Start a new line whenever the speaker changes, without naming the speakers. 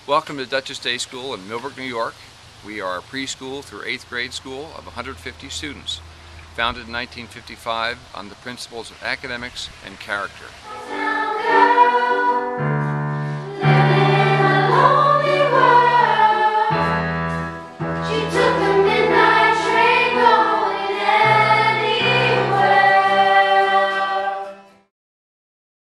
Welcome to Dutchess Day School in Millbrook, New York. We are a preschool through 8th grade school of 150 students, founded in 1955 on the principles of academics and character.